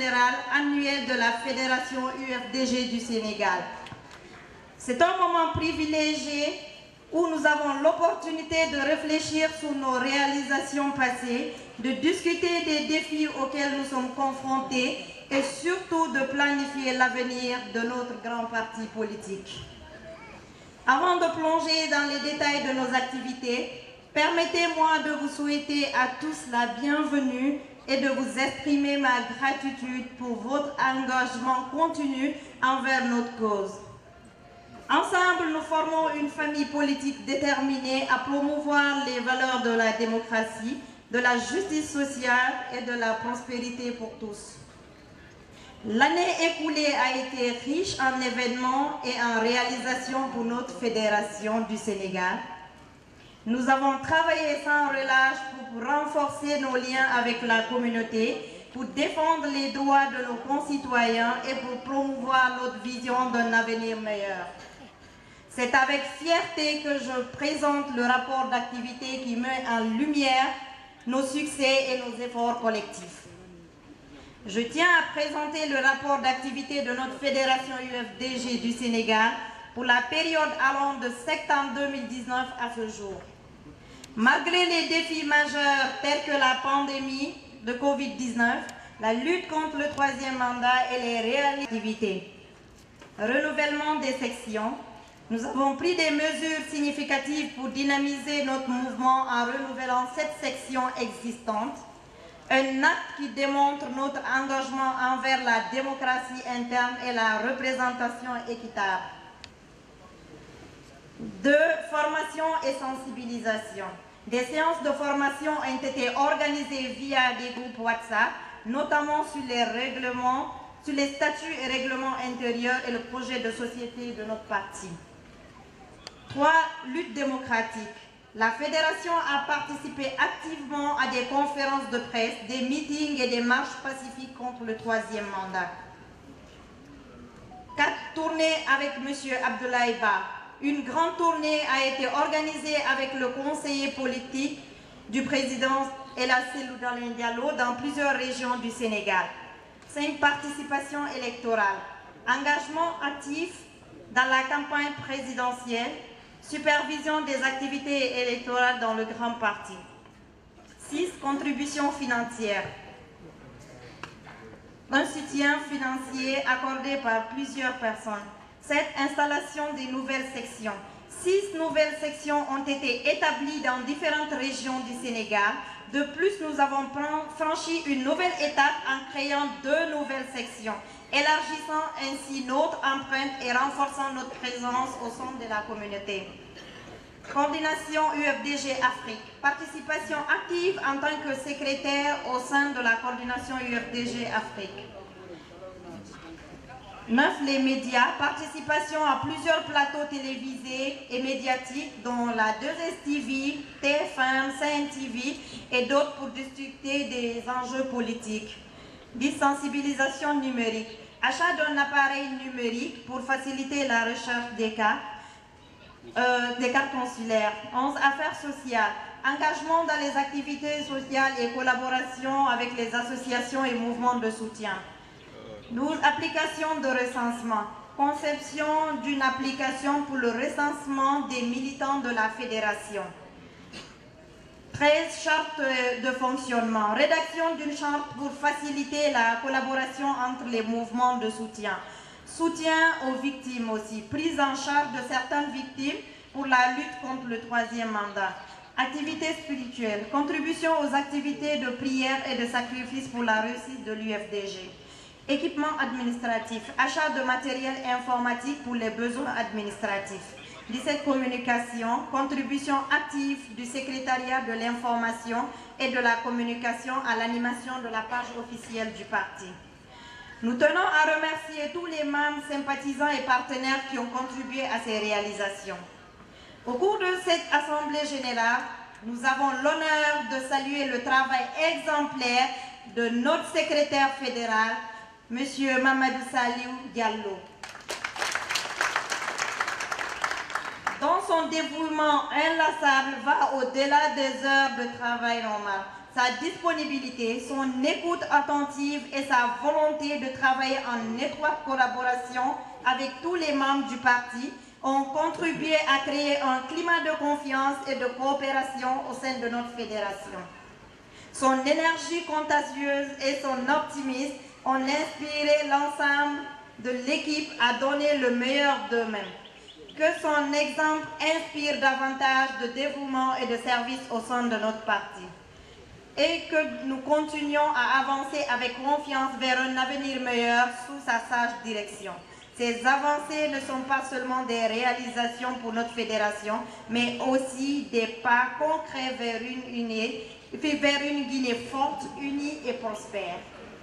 générale annuelle de la Fédération UFDG du Sénégal. C'est un moment privilégié où nous avons l'opportunité de réfléchir sur nos réalisations passées, de discuter des défis auxquels nous sommes confrontés et surtout de planifier l'avenir de notre grand parti politique. Avant de plonger dans les détails de nos activités, permettez-moi de vous souhaiter à tous la bienvenue et de vous exprimer ma gratitude pour votre engagement continu envers notre cause. Ensemble, nous formons une famille politique déterminée à promouvoir les valeurs de la démocratie, de la justice sociale et de la prospérité pour tous. L'année écoulée a été riche en événements et en réalisations pour notre fédération du Sénégal. Nous avons travaillé sans relâche pour renforcer nos liens avec la communauté, pour défendre les droits de nos concitoyens et pour promouvoir notre vision d'un avenir meilleur. C'est avec fierté que je présente le rapport d'activité qui met en lumière nos succès et nos efforts collectifs. Je tiens à présenter le rapport d'activité de notre fédération UFDG du Sénégal pour la période allant de septembre 2019 à ce jour. Malgré les défis majeurs tels que la pandémie de Covid-19, la lutte contre le troisième mandat et les réalités, renouvellement des sections, nous avons pris des mesures significatives pour dynamiser notre mouvement en renouvelant 7 sections existantes, un acte qui démontre notre engagement envers la démocratie interne et la représentation équitable. 2. Formation et sensibilisation. Des séances de formation ont été organisées via des groupes WhatsApp, notamment sur les règlements, sur les statuts et règlements intérieurs et le projet de société de notre parti. 3. Lutte démocratique. La fédération a participé activement à des conférences de presse, des meetings et des marches pacifiques contre le troisième mandat. 4. Tournée avec M. Abdoulaye Ba. Une grande tournée a été organisée avec le conseiller politique du président Ella Selou Dalein Diallo dans plusieurs régions du Sénégal. 5. Participation électorale. Engagement actif dans la campagne présidentielle. Supervision des activités électorales dans le grand parti. 6. Contribution financière. Un soutien financier accordé par plusieurs personnes. 7. Installation des nouvelles sections. 6 nouvelles sections ont été établies dans différentes régions du Sénégal. De plus, nous avons franchi une nouvelle étape en créant 2 nouvelles sections, élargissant ainsi notre empreinte et renforçant notre présence au sein de la communauté. Coordination UFDG Afrique. Participation active en tant que secrétaire au sein de la coordination UFDG Afrique. 9. Les médias. Participation à plusieurs plateaux télévisés et médiatiques dont la 2STV, TF1, CNTV et d'autres pour discuter des enjeux politiques. 10. Sensibilisation numérique. Achat d'un appareil numérique pour faciliter la recherche des cartes consulaires. 11. Affaires sociales. Engagement dans les activités sociales et collaboration avec les associations et mouvements de soutien. 12. Application de recensement. Conception d'une application pour le recensement des militants de la fédération. 13. Charte de fonctionnement. Rédaction d'une charte pour faciliter la collaboration entre les mouvements de soutien. Soutien aux victimes aussi. Prise en charge de certaines victimes pour la lutte contre le troisième mandat. Activités spirituelles. Contribution aux activités de prière et de sacrifice pour la réussite de l'UFDG. Équipement administratif. Achat de matériel informatique pour les besoins administratifs. 17. Communication. Contribution active du secrétariat de l'information et de la communication à l'animation de la page officielle du parti. Nous tenons à remercier tous les membres, sympathisants et partenaires qui ont contribué à ces réalisations. Au cours de cette assemblée générale, nous avons l'honneur de saluer le travail exemplaire de notre secrétaire fédéral, M. Mamadou Saliou Diallo. Dont son dévouement inlassable va au-delà des heures de travail normal. sa disponibilité, son écoute attentive et sa volonté de travailler en étroite collaboration avec tous les membres du parti ont contribué à créer un climat de confiance et de coopération au sein de notre fédération. Son énergie contagieuse et son optimisme ont inspiré l'ensemble de l'équipe à donner le meilleur d'eux-mêmes. Que son exemple inspire davantage de dévouement et de service au sein de notre parti. Et que nous continuons à avancer avec confiance vers un avenir meilleur sous sa sage direction. Ces avancées ne sont pas seulement des réalisations pour notre fédération, mais aussi des pas concrets vers une Guinée forte, unie et prospère.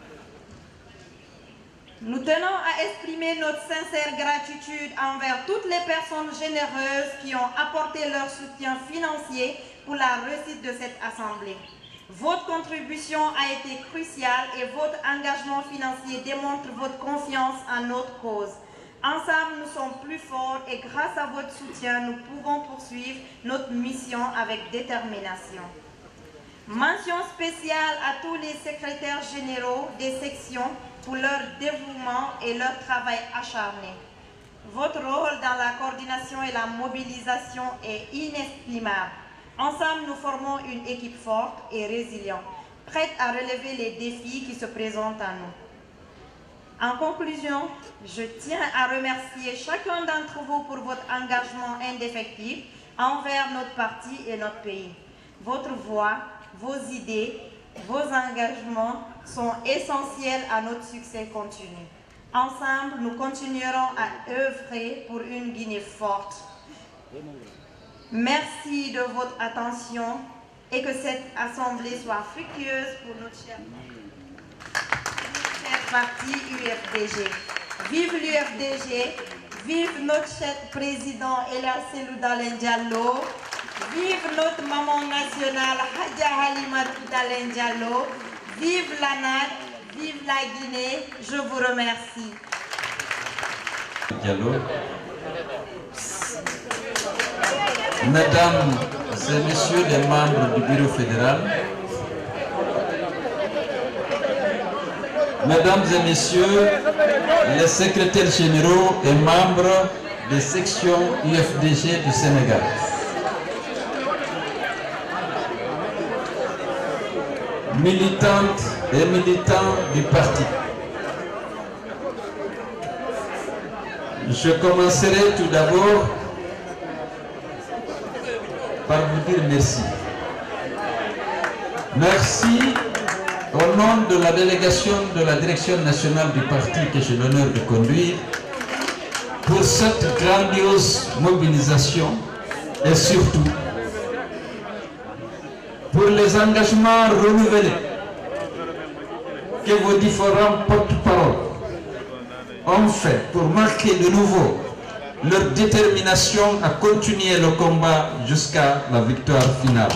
Nous tenons à exprimer notre sincère gratitude envers toutes les personnes généreuses qui ont apporté leur soutien financier pour la réussite de cette assemblée. Votre contribution a été cruciale et votre engagement financier démontre votre confiance en notre cause. Ensemble, nous sommes plus forts et grâce à votre soutien, nous pouvons poursuivre notre mission avec détermination. Mention spéciale à tous les secrétaires généraux des sections pour leur dévouement et leur travail acharné. Votre rôle dans la coordination et la mobilisation est inestimable. Ensemble, nous formons une équipe forte et résiliente, prête à relever les défis qui se présentent à nous. En conclusion, je tiens à remercier chacun d'entre vous pour votre engagement indéfectible envers notre parti et notre pays. Votre voix, vos idées, vos engagements sont essentiels à notre succès continu. Ensemble, nous continuerons à œuvrer pour une Guinée forte. Merci de votre attention et que cette assemblée soit fructueuse pour notre cher parti UFDG. Vive l'UFDG, vive notre cher président Ella Selou Dalein Diallo, vive notre maman nationale Hadja Halima Dalein Diallo, vive l'ANAD, vive la Guinée, je vous remercie. Diallo. Mesdames et messieurs les membres du bureau fédéral, mesdames et messieurs les secrétaires généraux et membres des sections UFDG du Sénégal, militantes et militants du parti, je commencerai tout d'abord par vous dire merci. Merci au nom de la délégation de la direction nationale du parti que j'ai l'honneur de conduire pour cette grandiose mobilisation et surtout pour les engagements renouvelés que vos différents porte-parole ont fait pour marquer de nouveau leur détermination à continuer le combat jusqu'à la victoire finale.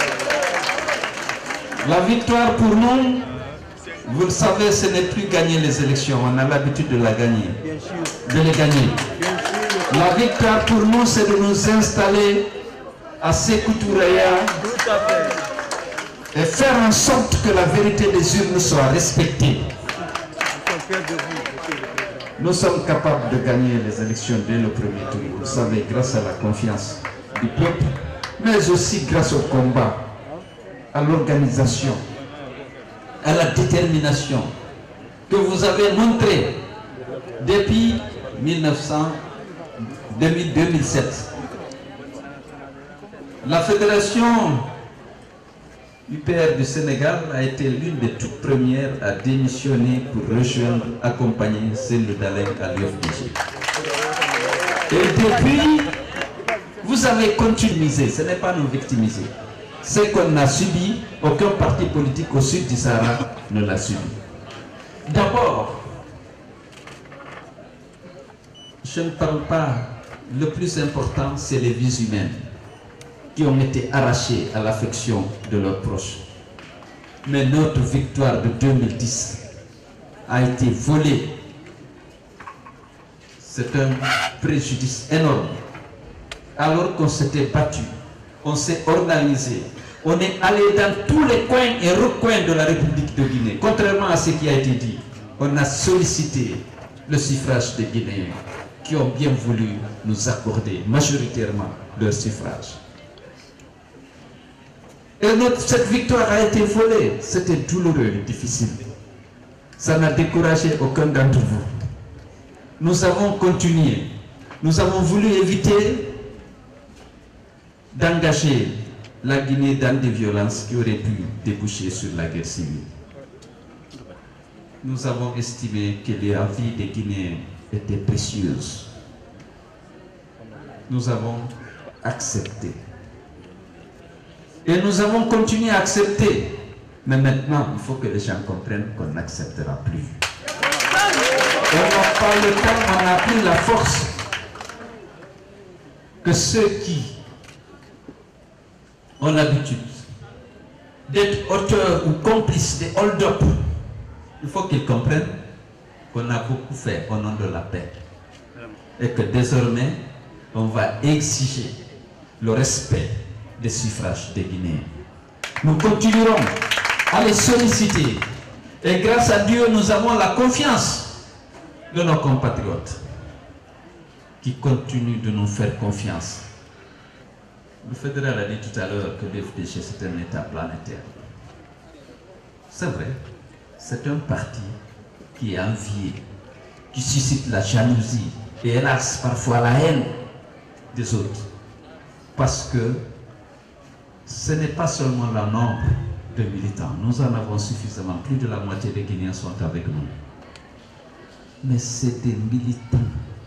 La victoire pour nous, vous le savez, ce n'est plus gagner les élections, on a l'habitude de la gagner, de les gagner. La victoire pour nous, c'est de nous installer à Sékou Touraya et faire en sorte que la vérité des urnes soit respectée. Nous sommes capables de gagner les élections dès le premier tour, vous le savez, grâce à la confiance du peuple, mais aussi grâce au combat, à l'organisation, à la détermination que vous avez montré depuis 2007. La fédération UPR du Sénégal a été l'une des toutes premières à démissionner pour rejoindre, accompagner Selou Dalein à l'UFDG. Et depuis, vous avez continué, ce n'est pas nous victimiser. Ce qu'on a subi, aucun parti politique au sud du Sahara ne l'a subi. D'abord, je ne parle pas, le plus important, c'est les vies humaines qui ont été arrachées à l'affection de leurs proches. Mais notre victoire de 2010 a été volée. C'est un préjudice énorme. Alors qu'on s'était battu, on s'est organisé, On est allé dans tous les coins et recoins de la République de Guinée. Contrairement à ce qui a été dit, on a sollicité le suffrage des Guinéens qui ont bien voulu nous accorder majoritairement leur suffrage. Et cette victoire a été volée. C'était douloureux et difficile. Ça n'a découragé aucun d'entre vous. Nous avons continué. Nous avons voulu éviter d'engager la Guinée dans des violences qui auraient pu déboucher sur la guerre civile. Nous avons estimé que la vie des Guinéens était précieuse. Nous avons accepté. Et nous avons continué à accepter. Mais maintenant, il faut que les gens comprennent qu'on n'acceptera plus. On n'a pas le temps, on n'a plus la force que ceux qui ont l'habitude d'être auteurs ou complices des hold-up. Il faut qu'ils comprennent qu'on a beaucoup fait au nom de la paix. Et que désormais, on va exiger le respect des suffrages des Guinéens. Nous continuerons à les solliciter. Et grâce à Dieu, nous avons la confiance de nos compatriotes qui continuent de nous faire confiance. Le fédéral a dit tout à l'heure que l'UFDG c'est un État planétaire. C'est vrai, c'est un parti qui est envié, qui suscite la jalousie et hélas parfois la haine des autres. Parce que ce n'est pas seulement le nombre de militants. Nous en avons suffisamment. Plus de la moitié des Guinéens sont avec nous. Mais c'est des militants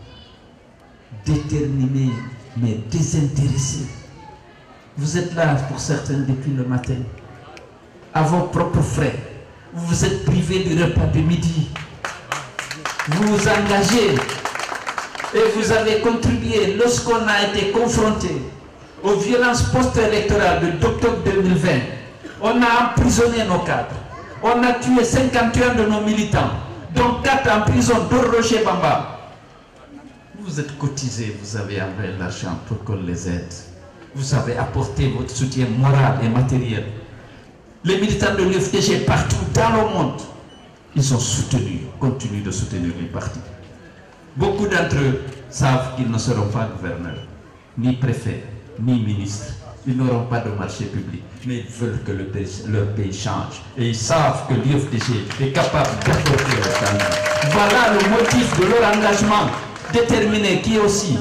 déterminés, mais désintéressés. Vous êtes là pour certains depuis le matin, à vos propres frais. Vous vous êtes privés du repas de midi. Vous vous engagez et vous avez contribué lorsqu'on a été confronté aux violences post-électorales d'octobre 2020. On a emprisonné nos cadres. On a tué 51 de nos militants, dont 4 en prison, dont Roger Bamba. Vous êtes cotisés, vous avez envoyé l'argent pour qu'on les aide. Vous avez apporté votre soutien moral et matériel. Les militants de l'UFDG partout dans le monde, ils ont soutenu, continuent de soutenir les partis. Beaucoup d'entre eux savent qu'ils ne seront pas gouverneurs, ni préfets, ni ministres. Ils n'auront pas de marché public, mais ils veulent que leur pays change. Et ils savent que l'UFDG est capable d'apporter le changement. Voilà le motif de leur engagement déterminé qui est aussi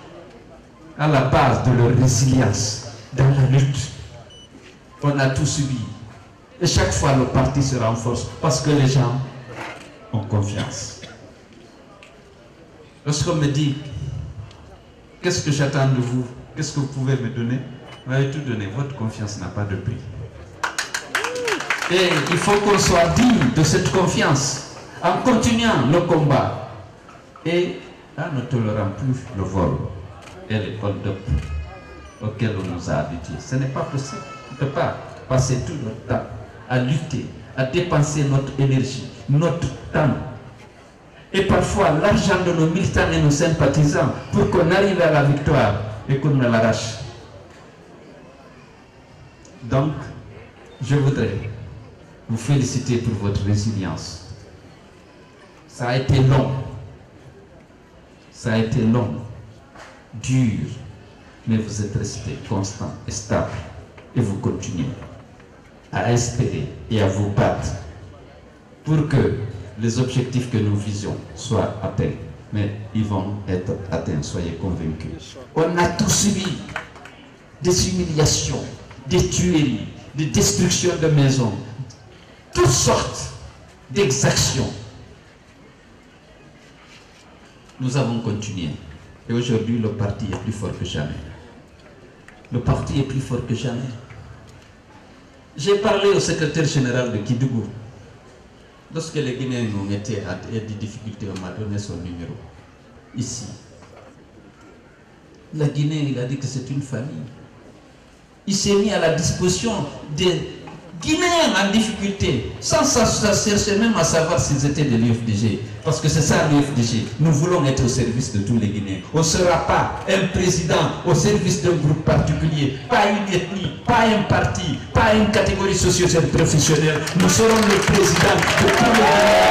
à la base de leur résilience dans la lutte. On a tout subi. Et chaque fois, le parti se renforce parce que les gens ont confiance. Lorsqu'on me dit, qu'est-ce que j'attends de vous? Qu'est-ce que vous pouvez me donner? Vous m'avez tout donné. Votre confiance n'a pas de prix. Et il faut qu'on soit digne de cette confiance en continuant le combat. Et en ne tolérant plus le vol et les hold-up auxquels on nous a habitués. Ce n'est pas possible. On ne peut pas passer tout notre temps à lutter, à dépenser notre énergie, notre temps. Et parfois l'argent de nos militants et nos sympathisants pour qu'on arrive à la victoire et qu'on ne l'arrache. Donc, je voudrais vous féliciter pour votre résilience. Ça a été long. Ça a été long, dur, mais vous êtes resté constant et stable. Et vous continuez à espérer et à vous battre pour que les objectifs que nous visions soient atteints. Mais ils vont être atteints, soyez convaincus. On a tous subi des humiliations, des tueries, des destructions de maisons, toutes sortes d'exactions. Nous avons continué. Et aujourd'hui, le parti est plus fort que jamais. Le parti est plus fort que jamais. J'ai parlé au secrétaire général de Kidougou. Lorsque les Guinéens nous mettaient à des difficultés, on m'a donné son numéro. Ici. La Guinée, il a dit que c'est une famille. Il s'est mis à la disposition Guinéens en difficulté, sans chercher même à savoir s'ils étaient de l'UFDG. Parce que c'est ça l'UFDG. Nous voulons être au service de tous les Guinéens. On ne sera pas un président au service d'un groupe particulier, pas une ethnie, pas un parti, pas une catégorie sociale professionnelle. Nous serons le président de tous les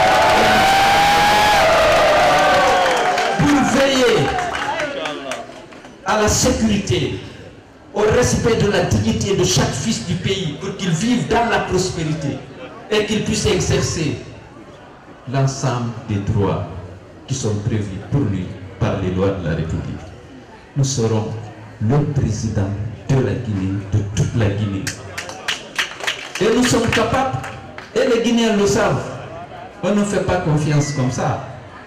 Guinéens. Pour veiller à la sécurité, au respect de la dignité de chaque fils du pays, pour qu'il vive dans la prospérité et qu'il puisse exercer l'ensemble des droits qui sont prévus pour lui par les lois de la République. Nous serons le président de la Guinée, de toute la Guinée. Et nous sommes capables, et les Guinéens le savent, on ne fait pas confiance comme ça.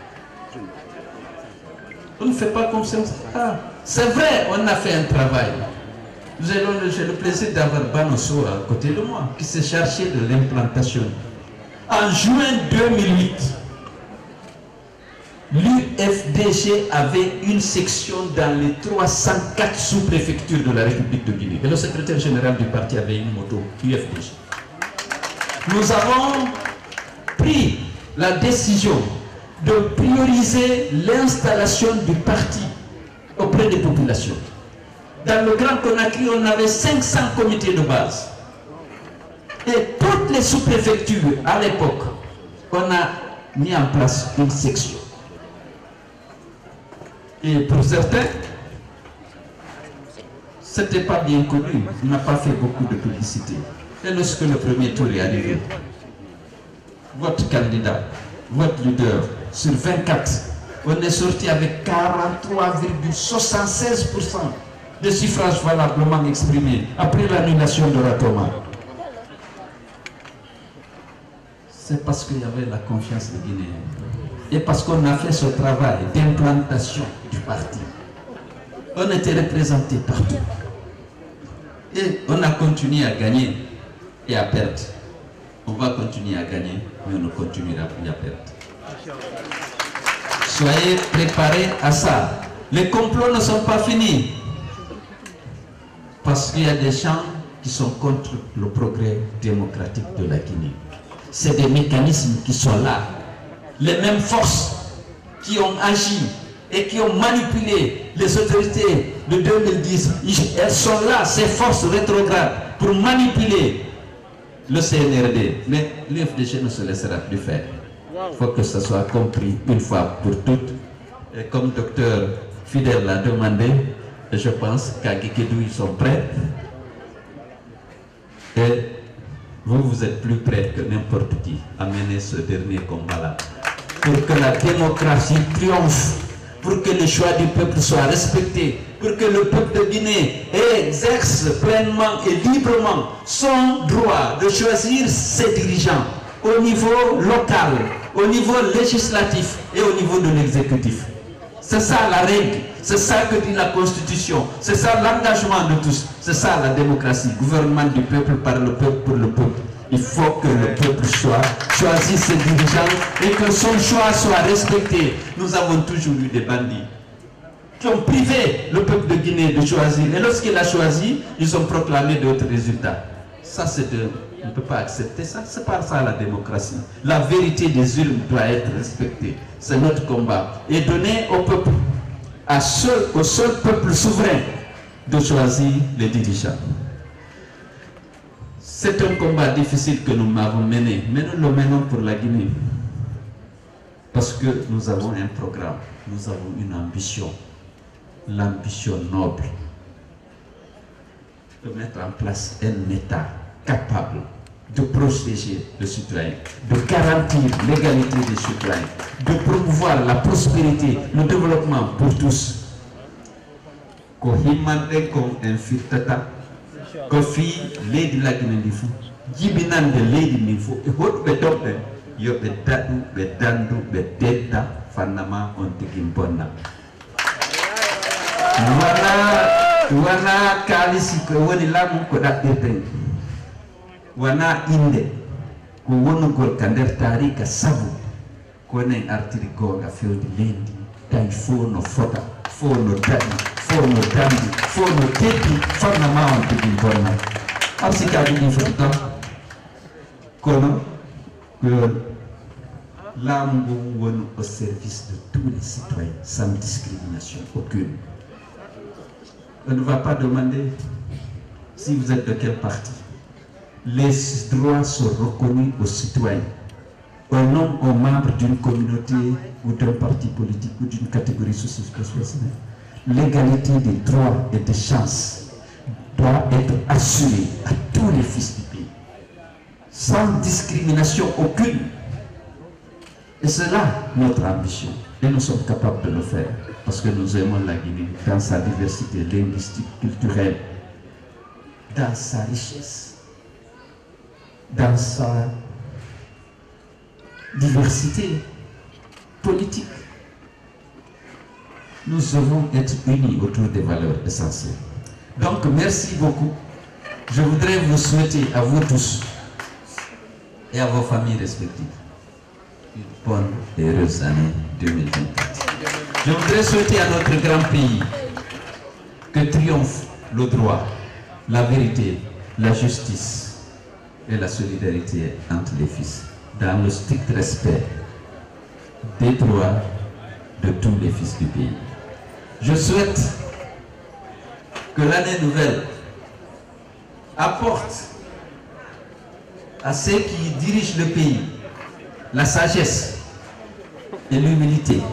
On ne fait pas confiance. Ah, c'est vrai, on a fait un travail. J'ai le plaisir d'avoir Banosso à côté de moi, qui s'est chargé de l'implantation. En juin 2008, l'UFDG avait une section dans les 304 sous-préfectures de la République de Guinée. Et le secrétaire général du parti avait une moto UFDG. Nous avons pris la décision de prioriser l'installation du parti auprès des populations. Dans le Grand Conakry, on avait 500 comités de base. Et toutes les sous-préfectures, à l'époque, on a mis en place une section. Et pour certains, ce n'était pas bien connu. On n'a pas fait beaucoup de publicité. Et lorsque le premier tour est arrivé, votre candidat, votre leader, sur 24, on est sorti avec 43,76% de suffrages valablement exprimés après l'annulation de Ratoma. C'est parce qu'il y avait la confiance des Guinéens. Et parce qu'on a fait ce travail d'implantation du parti. On était représentés partout. Et on a continué à gagner et à perdre. On va continuer à gagner, mais on ne continuera plus à perdre. Soyez préparés à ça. Les complots ne sont pas finis. Parce qu'il y a des gens qui sont contre le progrès démocratique de la Guinée. C'est des mécanismes qui sont là. Les mêmes forces qui ont agi et qui ont manipulé les autorités de 2010, elles sont là, ces forces rétrogrades, pour manipuler le CNRD. Mais l'UFDG ne se laissera plus faire. Il faut que ça soit compris une fois pour toutes. Et comme docteur Fidel l'a demandé, je pense qu'à Guékédou, ils sont prêts. Et vous, vous êtes plus prêts que n'importe qui à mener ce dernier combat-là. Pour que la démocratie triomphe, pour que le choix du peuple soit respecté, pour que le peuple de Guinée exerce pleinement et librement son droit de choisir ses dirigeants au niveau local, au niveau législatif et au niveau de l'exécutif. C'est ça la règle, c'est ça que dit la Constitution, c'est ça l'engagement de tous, c'est ça la démocratie, gouvernement du peuple par le peuple pour le peuple. Il faut que le peuple choisisse ses dirigeants et que son choix soit respecté. Nous avons toujours eu des bandits qui ont privé le peuple de Guinée de choisir. Et lorsqu'il a choisi, ils ont proclamé d'autres résultats. Ça, on ne peut pas accepter ça. C'est pas ça la démocratie. La vérité des urnes doit être respectée. C'est notre combat. Et donner au peuple, au seul peuple souverain, de choisir les dirigeants. C'est un combat difficile que nous avons mené, mais nous le menons pour la Guinée. Parce que nous avons un programme, nous avons une ambition, l'ambition noble de mettre en place un État capable de protéger le citoyen, de garantir l'égalité des citoyens, de promouvoir la prospérité, le développement pour tous. Ko himande ko infirtata ko fi leydi lagine ndi fu jibinande leydi ndi fu e hoɗɓe toɓɓe yo ɓe daɗu ɓe dandu ɓe dedda fannama on tigi bonna wana kalisi ko woni laamu ko ɗaɓɓirten wana inde ko wonugol ka nder tarika sabu konen artiri gonga fewde leydi tawi fo no fota fo no daɗi fo no dandi fo no teddi fannama on tigi bonna arsikaji ɗi foti tan Comment que l'âme au service de tous les citoyens, sans discrimination aucune. On ne va pas demander si vous êtes de quel parti. Les droits sont reconnus aux citoyens, aux non aux membres d'une communauté ou d'un parti politique ou d'une catégorie socio-professionnelle. L'égalité des droits et des chances doit être assurée à tous les fils du pays, sans discrimination aucune. Et c'est là notre ambition. Et nous sommes capables de le faire parce que nous aimons la Guinée dans sa diversité linguistique, culturelle, dans sa richesse, dans sa diversité politique. Nous devons être unis autour des valeurs essentielles. Donc, merci beaucoup. Je voudrais vous souhaiter à vous tous et à vos familles respectives une bonne et heureuse année 2024. Je voudrais souhaiter à notre grand pays que triomphe le droit, la vérité, la justice et la solidarité entre les fils, dans le strict respect des droits de tous les fils du pays. Je souhaite que l'année nouvelle apporte à ceux qui dirigent le pays la sagesse et l'humilité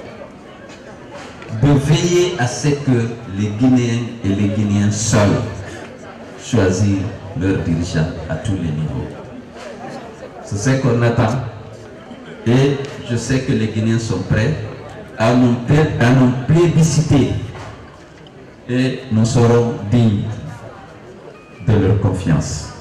de veiller à ce que les Guinéens et les Guinéens seuls choisissent leurs dirigeants à tous les niveaux. C'est ce qu'on attend et je sais que les Guinéens sont prêts à nous plébisciter et nous serons dignes de leur confiance.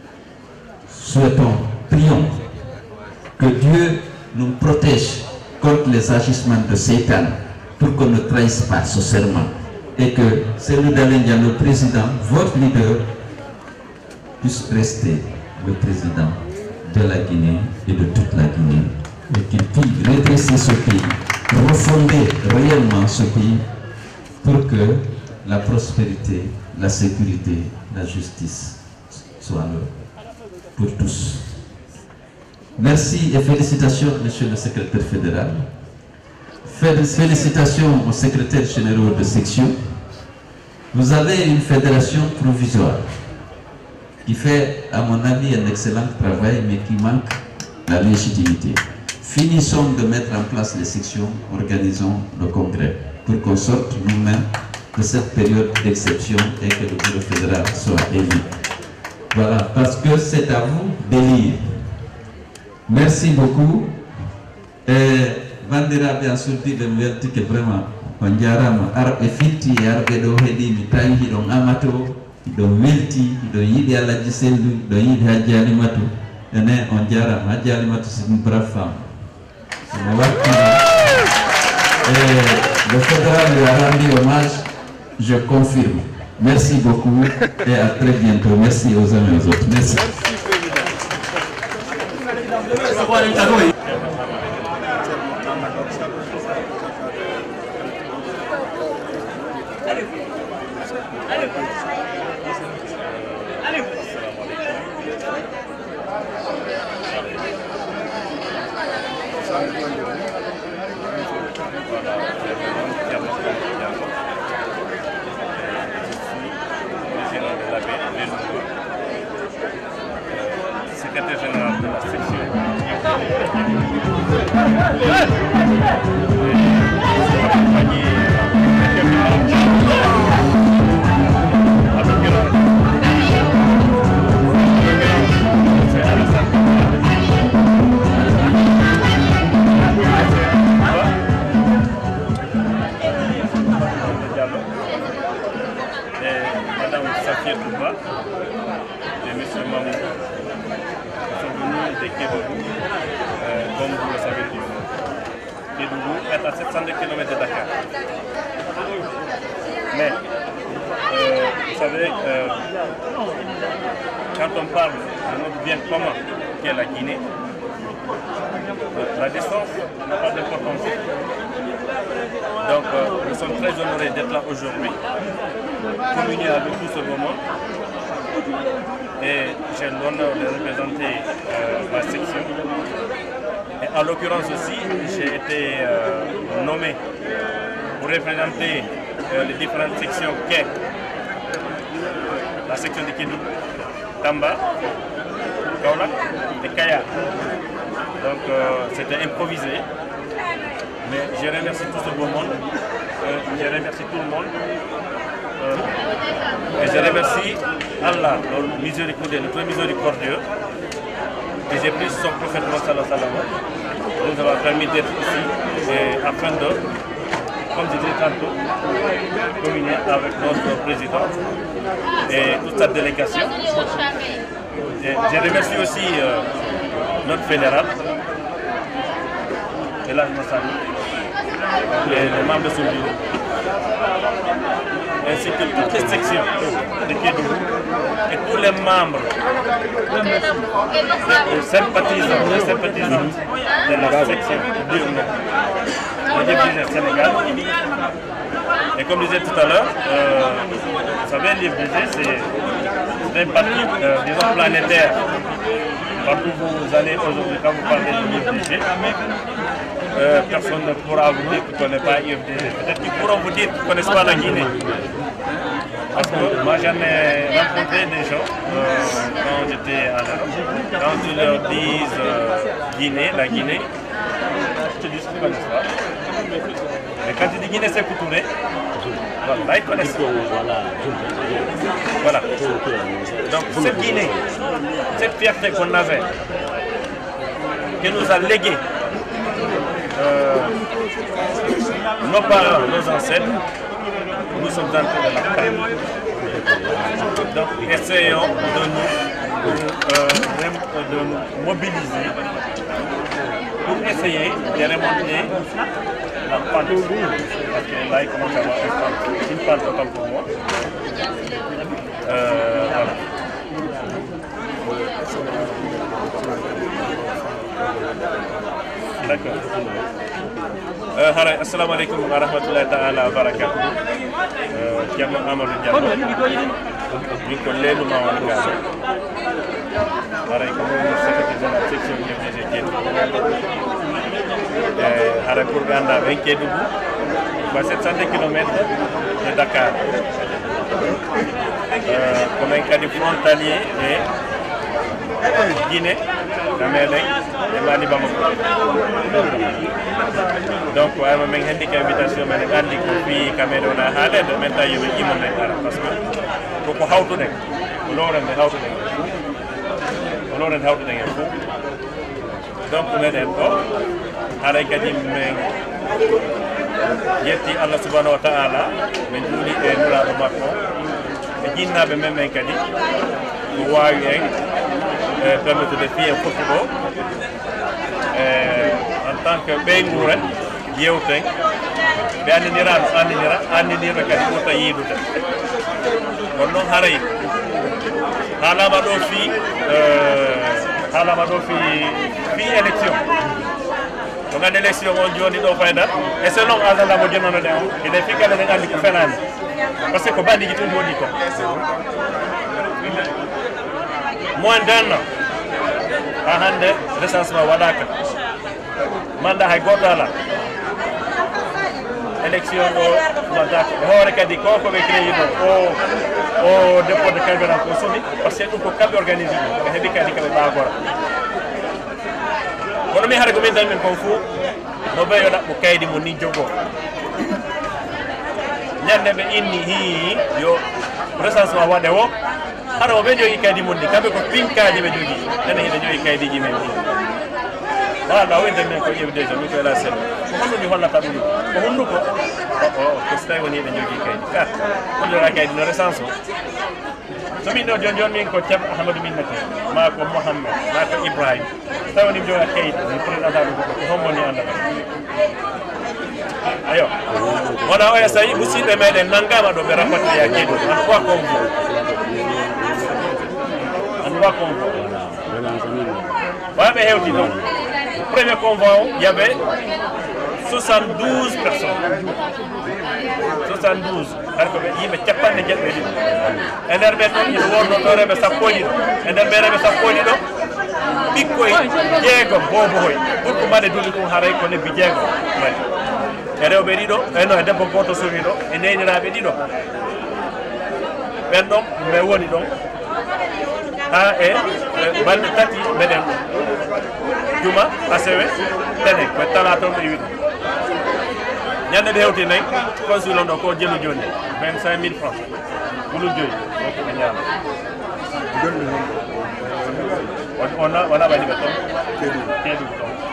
Prions que Dieu nous protège contre les agissements de Satan pour qu'on ne trahisse pas ce serment et que Cellou Dalein Diallo, le président, votre leader, puisse rester le président de la Guinée et de toute la Guinée et qu'il puisse redresser ce pays, refonder réellement ce pays pour que la prospérité, la sécurité, la justice soient là pour tous. Merci et félicitations, monsieur le secrétaire fédéral. Félicitations aux secrétaires généraux de section. Vous avez une fédération provisoire qui fait, à mon avis, un excellent travail, mais qui manque la légitimité. Finissons de mettre en place les sections, organisons le congrès pour qu'on sorte nous-mêmes de cette période d'exception et que le bureau fédéral soit élu. Voilà, parce que c'est à vous d'élire. Merci beaucoup. Bandira bien sûr de welti que vraiment on jarama arbe fitti arbe do hedi mi tawi hidon amato hidon welti hidon yiɗi alaji sellu hidon yiɗi hajji alimatu ene on jarama hajji alimatu c'est une brave femme sono warti le fédéral lui a rendu hommage, je confirme. Merci beaucoup et à très bientôt. Merci aux uns et aux autres. Merci. Secrétaire général de la section. Madame Safia Touba et M. Mamou sont venus de Kédougou, comme vous le savez tous. Kédougou est à 700 km de Dakar. Mais, vous savez, quand on parle de notre bien commun, qui est la Guinée, la distance n'a pas d'importance. Donc, nous sommes très honorés d'être là aujourd'hui, communier avec vous ce moment, et j'ai l'honneur de représenter ma section. Et en l'occurrence aussi, j'ai été nommé pour représenter les différentes sections qu'est la section de Kédougou, Tamba, Kaolack et Kayar. Donc c'était improvisé, mais je remercie tout ce beau monde, je remercie tout le monde, et je remercie Allah, le miséricordieux, et j'ai pris son prophète Mohammed qui nous a permis d'être ici, et afin de, comme je disais tantôt, communier avec notre président et toute sa délégation. Et je remercie aussi notre fédéral, et là je me salue, et les membres de son bureau, ainsi que toutes les sections de Kédougou et tous les membres, les sympathisants de la section du Sénégal. Et comme je disais tout à l'heure, vous savez, l'IFDG c'est un parti, disons, planétaire. Partout où vous allez aujourd'hui, quand vous parlez de l'IFDG, personne ne pourra vous dire qu'il ne connaît pas l'IFDG. Peut-être qu'ils pourront vous dire qu'ils ne connaissent pas la Guinée. Parce que moi j'en ai rencontré des gens quand j'étais en Europe. Quand ils leur disent Guinée, la Guinée, je te dis ce qu'ils ne connaissent pas. Mais quand tu dis Guinée, c'est Coutouré. Voilà, là ils connaissent. Voilà. Donc cette Guinée, cette fierté qu'on avait, qui nous a légué nos parents, nos ancêtres, nous sommes en train de la perdre. Donc essayons de nous mobiliser pour essayer de remonter la pente. Parce que là il commence à avoir une pente totale pour moi. Voilà. D'accord. Assalamu alaikum wa rahmatullahi ta'ala wa barakatuh. Kiamo Amadou Diallo. Ñu ko leenu ma won ga. Haray ko mo secrétaire de la section IFDG Kédougou. Haray pour ganda ben Kédougou. Ba 700 km de Dakar. Comme un cas de frontalier et Guinée, Cameroun et Mali Bamako. Donc, je vais vous inviter à l'invitation de Gandhi Kofi Cameroun à Halle, de maintenant je vais y parce que pour que how to do, donc on est d'accord. Avec Kadim Yeti Allah subhanahu wa ta'ala, mais nous et nous la remarquons. Et qui n'a même un cadet, nous voyons permettre de faire un football en tant que Bengoura, Yéouteng, Béaniniran, Aninira, Kadimota Yédouta. On n'a haré. Halamadofi, fi élection. On a des élections mondiales dans le Faïda, et selon Azala Modjano, il est efficace de gagner le Fénan. Parce que Kobani est tout le monde. Moins d'un an, à Hande, recensement Wadaka. Mandat Haigotala. Élection au Wadaka. On a dit qu'on peut créer au dépôt de Kabel en consommé, parce que nous pouvons organiser. On a dit qu'on peut agora. On a mis à recommander un confu. On va y aller au Kaidi Moni Jogo. Nyande be inni hi yo recensement wade wo haro be jogi kaydi mundi kambe ko pinkaaji be jogi dana hede jogi kaydi ji men wala wende men ko yebde jo mi ko la sel ko hono ni holla tadu ko hondu ko ko stay woni be jogi kaydi ka ko la kaydi no recenso so mi do jon min ko tab ahmadou minnati ma ko mohammed ma ko ibrahim tawni jogi kaydi ni président ko homo ni anda ayo wona o essayi musidɓe meɗen nangama ɗo ɓe rakotte ya Kédougou en trois convois waɓe hewti donc premier convoi o il y avait 72 personnes 72 hay ko ɓe yimɓe capanɗe jeɗɗe ɗiɗi e nder ɓen ɗon ina wonno ɗo reɓe sappo e ɗiɗo e nder ɓe reɓe sappo e ɗiɗo ɓikkoye jeegom bobohoy ɓurko mbaɗe duuɓi ɗum haray ko lebbi jeegom waɗi e rewɓe ɗiɗo eno e debbo goto soni ɗo e neyniraɓe ɗiɗo ɓen ɗon ɓe woni ɗon ha e balɗe tati meɗen ɗo juma asewe tene ko talaton ɓe wi ɗum ñande ɓe hewti nayi consul on ɗo ko jelu joni 25 000 francs ɓulu joyi donc ɓe ñaama wona waɗi ɓe toon keeɗuɗo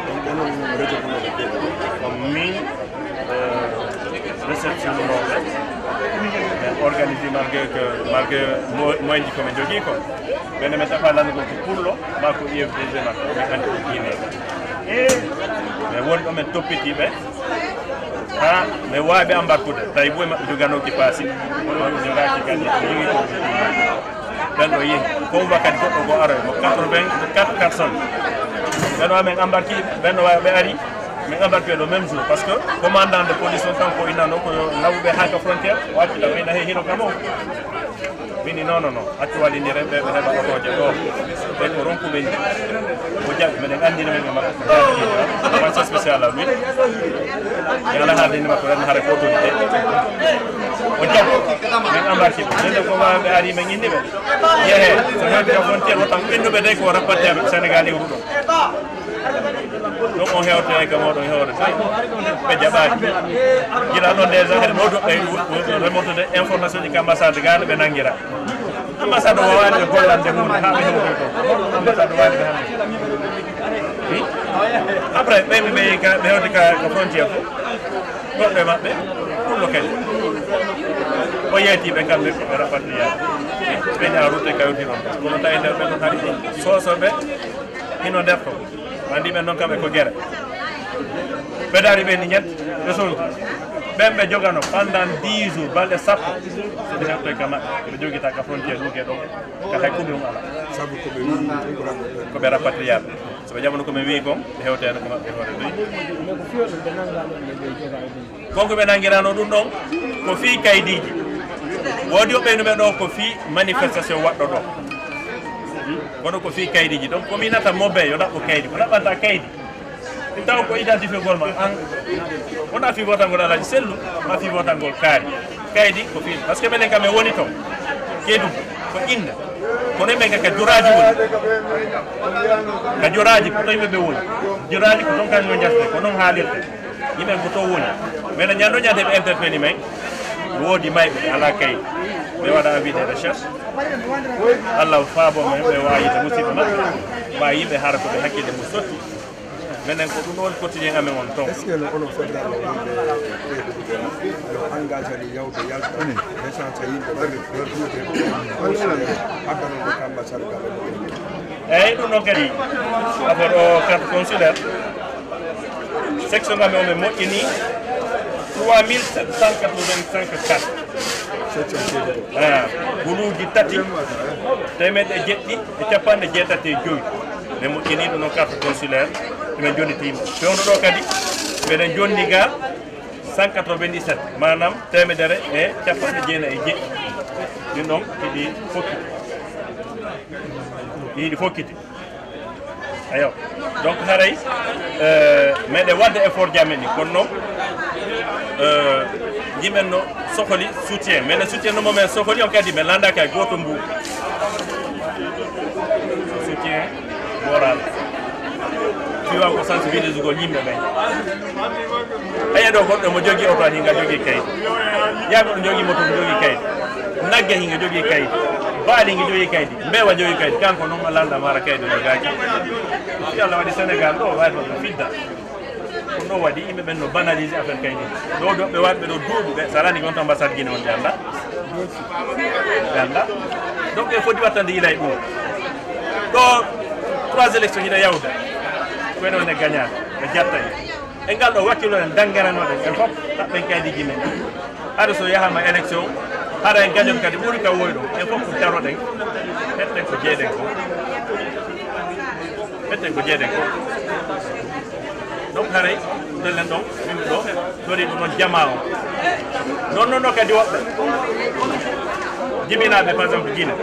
ɗon ko min réception noɓe ɓe organisé malgré moyen ji komin jogui ko ɓene min tafa landugo ko pullo ma ko UFDG makko min andi ko guineɓe mais woni ɗo min toppitiɓe ha mi waaɓe embarqude tawi boye maɓɓe joganoki paasi oɗo jogaki kadi jogui ko ɓen ɗo yeehi convoi kadi goɗɗo go aroy mo 84 personnes ɓen o min embarqué ɓen ɗo wawi ɓe ari min embarqué le même jour par ce que commandant de police on kanko innano ko nawɓe haaka frontiére o accita ɓeyna he hino kam o wini non accu wallidire ɓe ɓe heɓa otoje ɗo ɓen ko ronkuɓe ni o jaɓi minen andini men maɓɓe ko jaɓi conseil spécial a wi e ala haaldini makko ren haare autorité o jaɓi min embarqué ɓe ko ɓe ari min indiɓe yeehe so heɓira frontiére o tan innuɓe de ko rapporteɓe sénégal iwru ɗo donc on hewte e ka moɗon hewre ɓe jaɓaki gila ɗon déjà heɗe mawduɓe remontude information ji ko ambassade gane ɓe nanguira ambassade o wawani ɓe gollande hunde ha ɓe hewtoy to ambassade o wani ɓe hande wi après ɓeymi ɓe hewti ko frontiére fo goɗɗo e maɓɓe pullo kadi o yeytiɓe kamɓe koɓe rapatriade ɓe ñaa route e kawti noon kono tawi nder ɓe ɗon hari sosoɓe hino nder to andi ɓen noon kamɓe ko guere ɓe daari ɓe ni ñet ɓe solti ɓen ɓe jogano pendant 10 jours balɗe sappo soɓe hewtoy ka maɓɓe ɓe joguita ka frontiére ɗuke ɗo ka hay kumɗum ala sabu koɓe rapatriade soɓe jaɓano komin wi kon ɓe hewteno ko maɓɓe hoore doyi konko ɓe nanguirano ɗum ɗon ko fi kaydiji woodi o ɓeynuɓe ɗo ko fi manifestation waɗɗo ɗo wono ko fi kaydiji donc komi nata mobe yo ɗaɓɓo kaydi ko ɗaɓɓanta kaydi taw ko identifié gol ma an wona fi votangol alaji sellu ma fi votangol kaari kaydi ko fi par ce que minen kam e woni to keedum ko inna kono yimɓe ka joraji woni ka joraji ko to yimɓeɓe woni joraji ko toon kañum jarte ko noon haalirte yimɓen ko to woni mais no ñando ñande ɓe interpellé men woodi mayɓe ala kaydi ɓe waɗa avis de recherche allah faabo men ɓe wayide musidɓe maɓɓe ma yimɓe hara koɓe hakkille mum sotti minen ko ɗum woni quotidien amen on toon onon fédéral engagé ni yawde yaltani échange yimɓe addano ɗo ambassade gaɓe eyyi ɗum noon kadi affaire o carte consulaire section amen o ɓe moƴƴini 3785 carte guluuji tati temeɗɗe jeɗɗi e capanɗe jeetati e joyi ɓe moƴƴini ɗum noon carte consulaire eɓen jonnitima fewno ɗo kadi mbeɗen jonni ga 197 manam temedere e capanɗe jeenayi e jeɗɗi ɗin ɗon hiɗi fokkiti ayo donc haray meɗen wadde effort jamen ni kono noon jimen no sohli soutien minen soutien no momen sohli on kadi min landaka e goto mbu soutien moral fiwa ko sensibilise gol yimɓe ɓen aya ɗo goɗɗo mo jogui auto hinga jogui kayit yagoɗo jogui moto mo jogui kayit nagge hinga jogui kayit baali hinga jogui kayit mbewa jogui kayit kanko noon landa mara kayit no gaji si Allah waɗi Sénégal ɗo wawi ɗo fidda ko ɗo waɗi yimɓe ɓen no banalise affaire kayit ɗo ɓe waɗɓe ɗo duuɓi ɓe sa rani gonto ambassade Guinée on ɓe anda donc ɓe foti wattande yiilay ɗum ɗo 3 élections hiɗa yawda koyno ne gagnade ɓe jattayi e ngal ɗo wakkilo en dangaranoɗen en fof ɗaɓɓen kaydiji men haɗa so yahama élection haɗa en gañon kadi ɓuuri ka woyɗo en fof ko daroɗen hetten ko jeeɗen ko hetten ko jeeɗen ko donc haray dellen ɗon yimɓe ɗo ɗori ɗum noon jama o non kadi woɓɓe jibinaɓe par exemple Guinée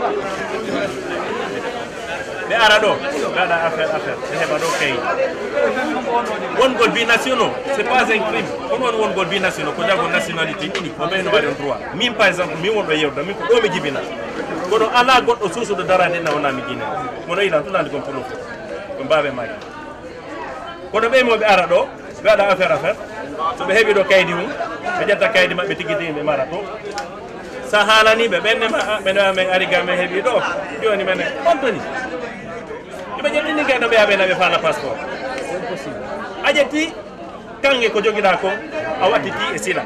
ɓe ara ɗo gaɗa affaire ɓe heɓa ɗo kayit wongol binationaux c'est pas un crime kono on wongol binationaux ko jago nationalité ɗiɗi o ɓeyno waɗi on droit min par exemple min wonɗo yewda min ko ɗo mi jibina kono ala goɗɗo suusuɗo darade na wonami Guinée mono ilan tunandi kon pour fof ko mbaɓe maki kono ɓeymoɓe ara ɗo ɓe waɗa affaire so ɓe heeɓi ɗo kaydi mum ɓe ƴetta kaydi maɓɓe tigui ɓe mara ɗo sa haalaniɓe ɓenne ɓe men ari ga men heeɓi ɗo joni mene on toni ɓe ƴettini kayɗo ɓe yaɓe naɓe faala passeport a ƴetti kange ko joguiɗa ko a wattiti e sila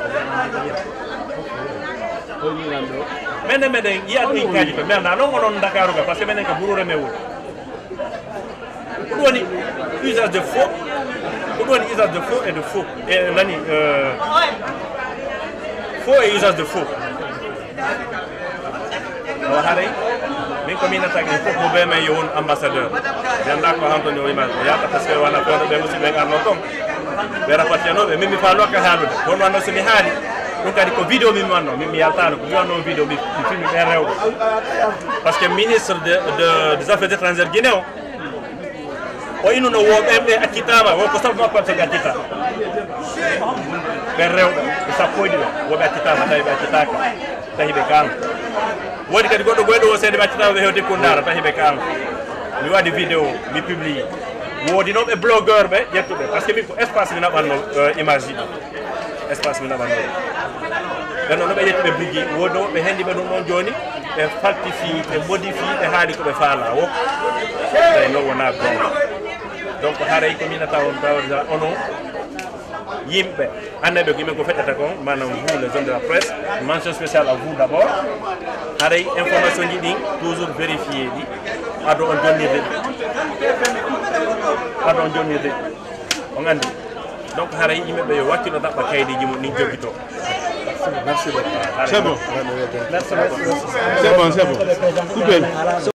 minen meɗen yiya ɗum kaji ko mi anda non onon Dakaru ga par ce que minen ko ɓuurure men woni ko ɗum woni usage de faux ko ɗum woni usage de faux et de faux e nani faux et usage de faux o haray min ko min attaque fof mo ɓe men yo won ambassadeur mi anda ko hantoni o image o yata par ce que wona fewno ɓe musidɓe arno toon ɓe rapportenoɓe min mi faaloka haalude kono wanno somi haali ɗum kadi ko vidéo min mi wanno min mi yaltano ko mi wanno vidéo mi filmi ɓe rewɓe par ce que ministre des affaires étrangères Guinée o inuno woɓeɓe accitama wonko sabu makko am tagi accita ɓe rewɓe ɓe sappoyɗi ɗo woɓe accitama tawi ɓe accitaka tawi ɓe kalma wodi kadi goɗɗo goyɗo o seede ɓe accitama ɓe hewde kundara tawi ɓe kalma mi waɗi vidéo mi publie woodi noon ɓe blogueur ɓe ƴettuɓe par ce que min ko espace mi naɓanno image ji ɗi espace mi naɓanno ɓe noon no ɓe ƴetti ɓe buggi woodi noon ɓe hendi ɓe ɗum ɗon joni ɓe faltifie ɓe modifie ɓe haali koɓe faala o tawi noon wona gonga donc haray ko minata on tawda ono yimɓe annaɓe ko yimɓe ko feƴƴata kon manam vous les hommes de la presse mention spéciale à vous d'abord haray information ji ɗin toujours vérifié ɗi ado on jonnirde on andi donc haray yimɓeɓe yo wakkilo ɗaɓɓa kaydiji mum ɗin joguito. Merci beaucoup. C'est bon. Merci beaucoup. C'est bon. Coupez.